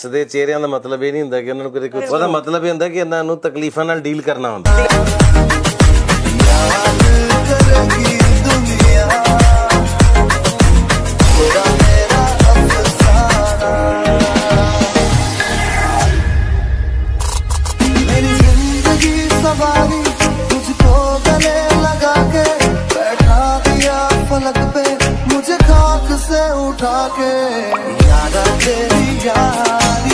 हसदे चेहरिਆਂ ਦਾ मतलब ਇਹ नहीं ਹੁੰਦਾ कि ਉਹਨਾਂ ਨੂੰ कुछ ਉਹਦਾ मतलब ਇਹ ਹੁੰਦਾ कि ਇਹਨਾਂ ਨੂੰ ਤਕਲੀਫਾਂ ਨਾਲ ਡੀਲ ਕਰਨਾ ਹੁੰਦਾ। मेरी जिंदगी सवारी तुझको गले लगा के बैठा दिया फलक पे मुझे खाक से उठा के याद तेरी यारी।